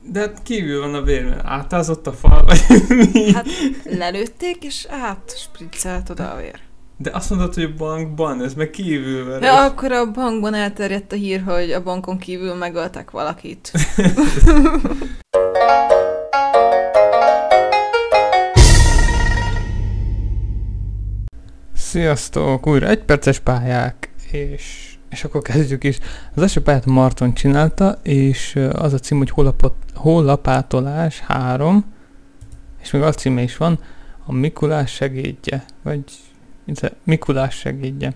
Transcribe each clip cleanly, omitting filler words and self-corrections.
De hát kívül van a vér, mert átázott a fal, vagy mi? Hát lelőtték, és átspriccelt oda a vér. De azt mondod, hogy a bankban, ez meg kívül van. Ja, akkor a bankban elterjedt a hír, hogy a bankon kívül megöltek valakit. Sziasztok! Újra egyperces pályák, és akkor kezdjük is. Az első pályát Marton csinálta, és az a cím, hogy hollapátolás 3, és még az címe is van, a Mikulás segédje, vagy Mikulás segédje.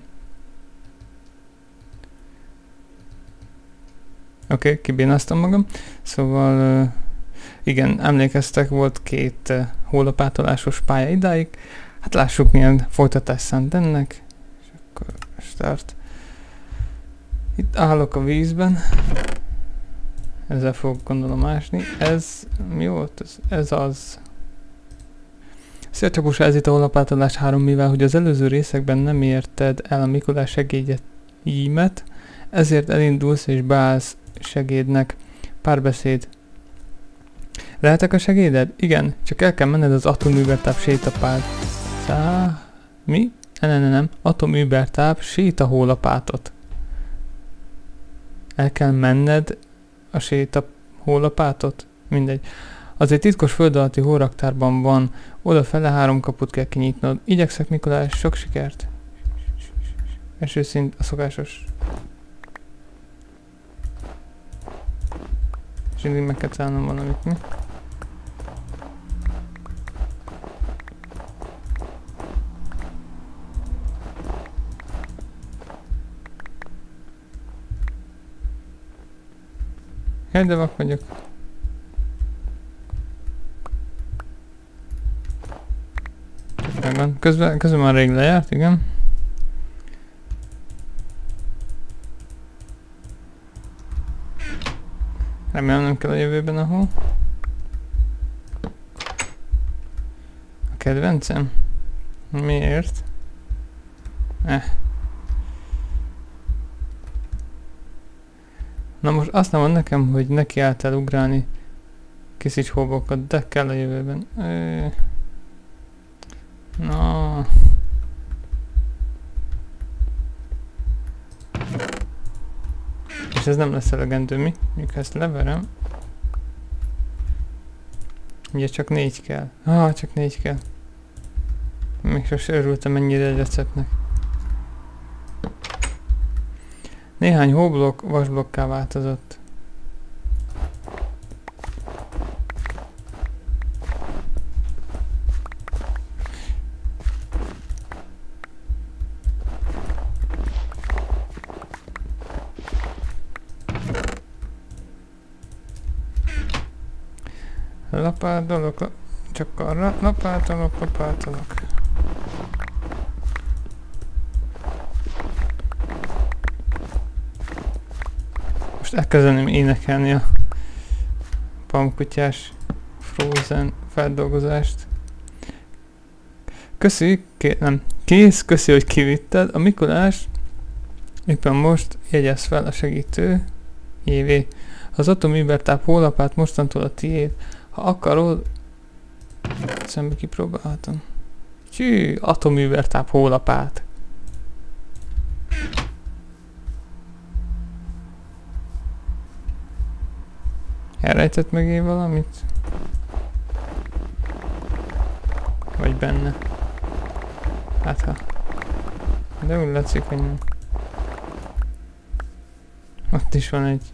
Oké, kibénáztam magam. Szóval, igen, emlékeztek, volt 2 hollapátolásos pálya idáig. Hát lássuk, milyen folytatás szánt ennek. És akkor start. Itt állok a vízben. Ezzel fogok gondolom ásni. Ez mi volt? Ez az. Szia Csapus, ez itt a hollapátolás 3, mivel hogy az előző részekben nem érted el a Mikulás segédjeimet, ezért elindulsz és beállsz segédnek. Párbeszéd. Lehetek a segéded? Igen, csak el kell menned az atomművertáp sétapád. Mi? Nem. Atomművertáp sétahólapátot. El kell menned a sétahólapátot? Mindegy. Az egy titkos föld alatti hóraktárban van, odafele 3 kaput kell kinyitnod. Igyekszek, Mikulás, sok sikert! Első szint a szokásos. És mindig meg kell találnom valamit, mi? Jaj, de vak vagyok. Megvan. Közben már rég lejárt, igen. Remélem nem kell a jövőben a hó. A kedvencem? Miért? Na most azt nem mond nekem, hogy neki álltál ugrálni kis hóbokat, de kell a jövőben. No. És ez nem lesz elegendő, mi? Mikor ezt leverem. Ugye csak 4 kell. Csak 4 kell. Még sose örültem ennyire egy receptnek. Néhány hóblokk vasblokká változott. Lapátolok, csak arra, lapátolok. Most elkezdeném énekelni a pamkutyás Frozen feldolgozást. Köszi, köszi, hogy kivitted. A Mikulás éppen most jegyez fel a segítő évé. Az atomművertáp hólapát mostantól a tiéd. Ha akarod, szembe kipróbálhatom. Atomművertáp hólapát. Elrejtett meg én valamit? Vagy benne? Hát ha. De úgy látszik, hogy nem. Ott is van egy.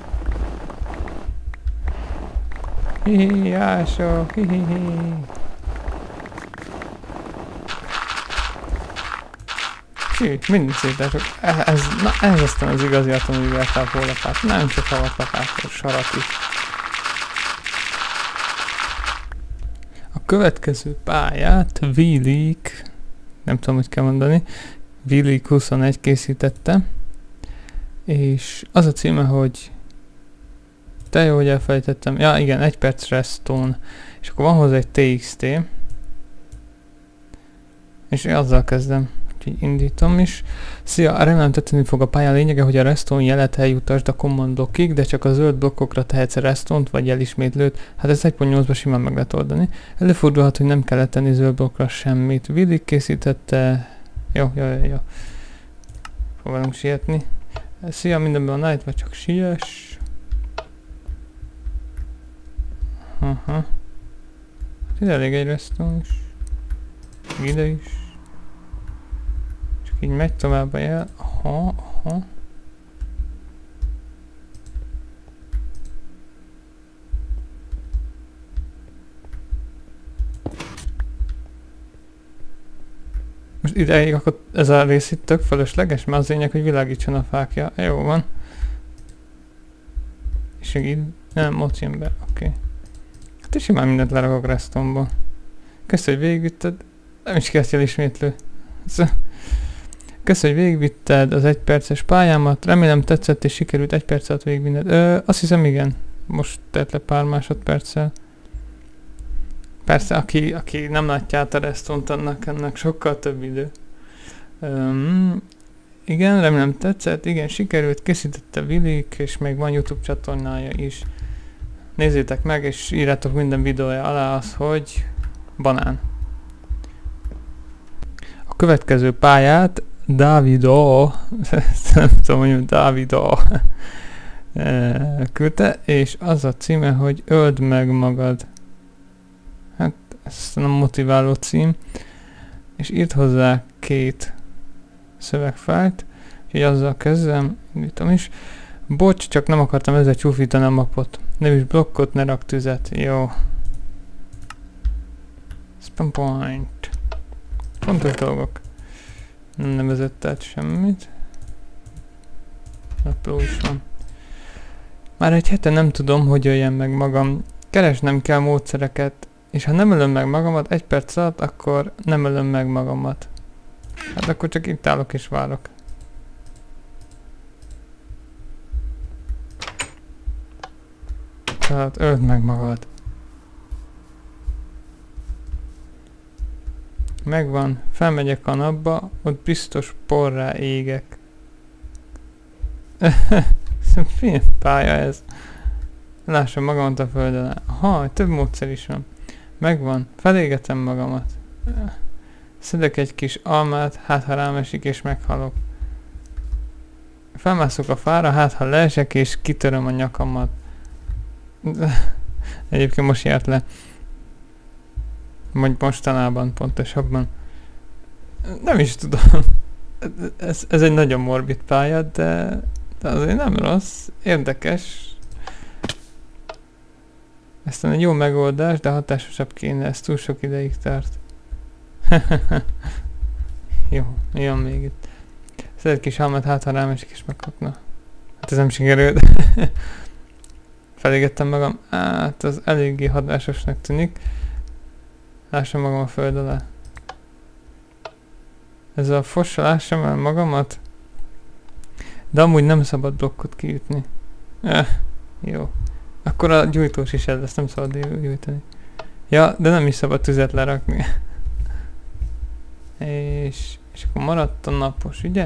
Hihi, ásó, hihihi. Mindig szétások. Ez aztán az igazi atomművertáp hólapát. Nem csak havatlapától, sarat is. A következő pályát Vilik, nem tudom, hogy kell mondani, Vilik 21 készítette. És az a címe, hogy te jó, hogy elfelejtettem. Ja, igen, 1 perc redstone. És akkor van hozzá egy TXT. És én azzal kezdem. Úgyhogy indítom is. Szia, remélem tetszeni fog a pálya lényege, hogy a restone jelet eljutasd a command blokkig, de csak a zöld blokkokra tehetsz restone-t vagy jelismétlőt. Hát ezt 1.8-ban simán meg lehet oldani. Előfordulhat, hogy nem kellett tenni zöld blokkra semmit. Willi készítette... Jó. Próbálunk sietni. Szia, mindenben van night, vagy csak siess. Aha. Hát ide elég egy restone is. Ide is. Csak így megy tovább a jel. Aha. Most ideig akkor ez a rész itt tök fölösleges, mert az lényeg, hogy világítson a fákja. Jó van. És így nem, ott jön be, oké. Hát és simán mindent lerakok restomba. Köszönöm, hogy végigvitted. Nem is kezdjél ismétlő. Köszönöm, hogy végigvitted az 1 perces pályámat. Remélem tetszett és sikerült 1 perc alatt végigvinned. Azt hiszem igen. Most tett le pár másodperccel. Persze, aki nem látja át a restont, annak sokkal több idő. Igen, remélem tetszett. Igen, sikerült. Készítette Willik, és még van YouTube csatornája is. Nézzétek meg, és írjátok minden videója alá az, hogy banán. A következő pályát Davido, nem tudom, hogy Davido küldte, és az a címe, hogy öld meg magad. Hát, ez nem motiváló cím. És írt hozzá 2 szövegfájlt, úgyhogy azzal kezdem, indítom is. Bocs, csak nem akartam ezzel csúfítani a mapot. Nem is blokkot, ne rak tüzet. Jó. Spam point. Fontos dolgok. Nem nevezett át semmit. Napló is van. Már egy hete nem tudom, hogy öljem meg magam. Keresnem kell módszereket, és ha nem ölöm meg magamat 1 perc alatt, akkor nem ölöm meg magamat. Hát akkor csak itt állok és várok. Tehát öld meg magad. Megvan, felmegyek a napba, ott biztos porrá égek. Milyen pálya ez? Lássam magamat a földön. Aha, több módszer is van. Megvan, felégetem magamat. Szedek egy kis almát, hát ha rám esik és meghalok. Felmászok a fára, hát ha leesek és kitöröm a nyakamat. Egyébként most járt le. Vagy mostanában pontosabban. Nem is tudom. Ez egy nagyon morbid pálya, de azért nem rossz. Érdekes. Ez egy jó megoldás, de hatásosabb kéne. Ez túl sok ideig tart. Jó, jön még itt. Szed egy kis halmát, hát ha rám esik és megkapna. Hát ez nem sikerült. Felégettem magam. Hát az eléggé hatásosnak tűnik. Lássam magam a föld alá. Ezzel a fossal lássam el magamat. De amúgy nem szabad blokkot kiütni. Jó. Akkor a gyújtós is ez lesz, nem szabad gyújtani. Ja, de nem is szabad tüzet lerakni. és akkor maradt a napos, ugye?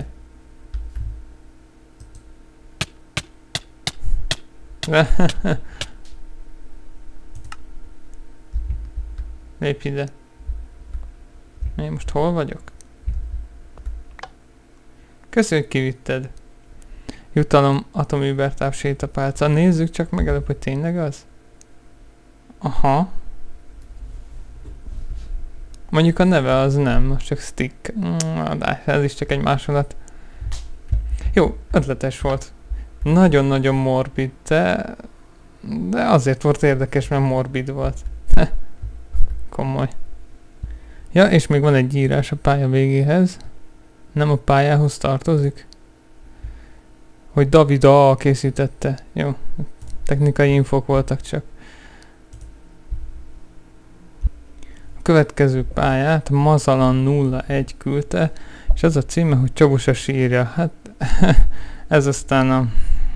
Lépj ide. Én most hol vagyok? Köszönjük, kivitted. Jutalom, atomübertáv sétapálca. Nézzük csak meg előbb, hogy tényleg az? Aha. Mondjuk a neve az nem, most csak stick. De ez is csak egy másolat. Jó, ötletes volt. Nagyon-nagyon morbid, de azért volt érdekes, mert morbid volt. Komoly. Ja, és még van egy írás a pálya végéhez. Nem a pályához tartozik. Hogy David készítette. Jó. Technikai infók voltak csak. A következő pályát Mazalan 01 küldte, és az a címe, hogy Csabusa sírja. Hát ez aztán a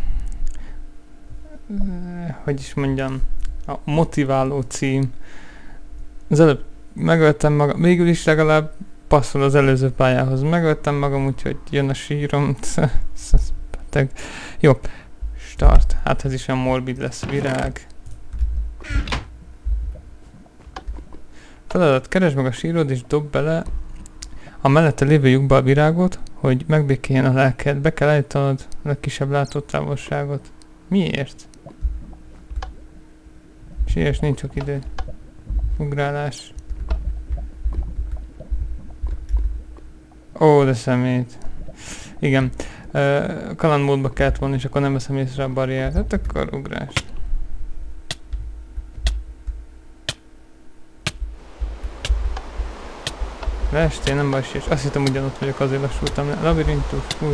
hogy is mondjam, a motiváló cím. Az előbb megöltem magam, végül is legalább passzol az előző pályához. Megvettem magam, úgyhogy jön a sírom. Beteg. Jó. Start. Hát ez is olyan morbid lesz. Virág. Feladat. Keresd meg a sírod és dob bele a mellette lévő lyukba a virágot, hogy megbékéljen a lelked. Be kell állítanod a legkisebb látótávolságot. Miért? Siess, nincs sok idő. Ugrálás. Ó, de szemét. Igen. Kalandmódba kellett volna, és akkor nem veszem észre a barriert. Hát akkor ugrás. Leestél, nem baj, és azt hittem ugyanott vagyok, azért lassultam le. Labirintus, hús.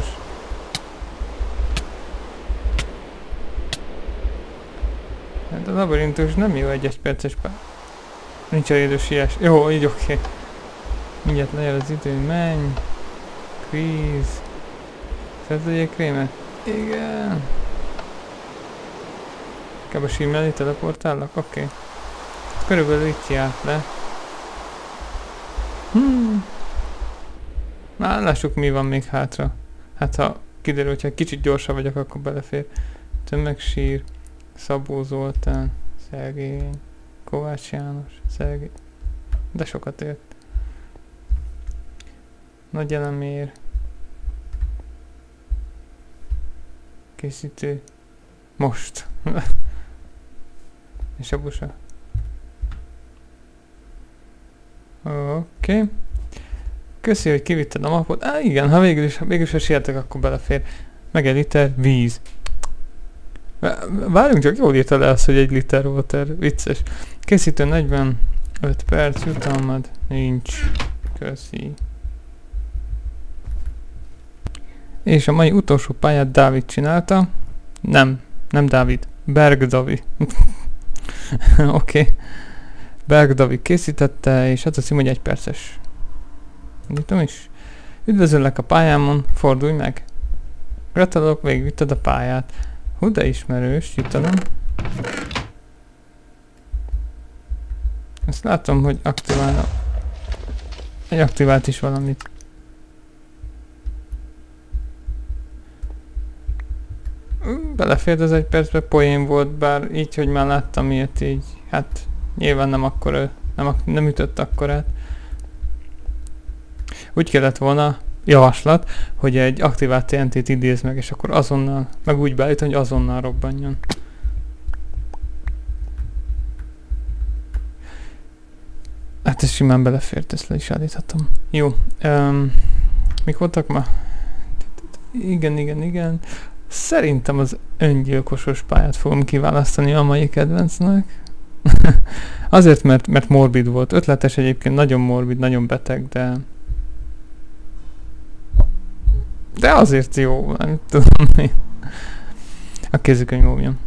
Hát a labirintus nem jó egy perces pár. Nincs elég idő siess. Jó, így oké. Mindjárt lejel az idő, menj. Quiz. Szeretnél krémet? Igen. Inkább a sír mellé teleportállak? Oké. Körülbelül itt járt le. Na, lássuk mi van még hátra. Hát ha kiderül, hogyha kicsit gyorsabb vagyok, akkor belefér. Tömegsír, Szabó Zoltán, Szergény, Kovács János, Szergény. De sokat ért. Nagy Elemér. Készítő. Most. És a busa. Oké. Köszi, hogy kivitted a mapot. Igen, ha végül is ha sietek, akkor belefér. Meg egy liter víz. Várjunk csak, jól írta le azt, hogy egy liter water. Vicces. Készítő 45 perc, jutalmad nincs. Köszi. És a mai utolsó pályát Dávid csinálta. Nem Dávid. Berg Davi. Oké. Berg Davi készítette, és hát azt hiszem, hogy 1 perces. Nyitom is. Üdvözöllek a pályámon, fordulj meg. Gratulálok, végigvitted a pályát. Hú, de ismerős, jutalom. Ezt látom, hogy aktiválna. Aktivált is valamit. Belefért az 1 percbe, poén volt, bár így, hogy már láttam ilyet így. Hát nyilván nem akkor nem ütött akkorát. Úgy kellett volna, javaslat, hogy egy aktivált TNT-t idéz meg, és akkor azonnal, meg úgy beállítani, hogy azonnal robbanjon. Hát ez simán belefért, ezt le is állíthatom. Jó, mik voltak ma? Igen. Szerintem az öngyilkosos pályát fogom kiválasztani a mai kedvencnek. Azért, mert morbid volt. Ötletes egyébként, nagyon morbid, nagyon beteg, de azért jó, nem tudom én. A kézikönyv óvjon.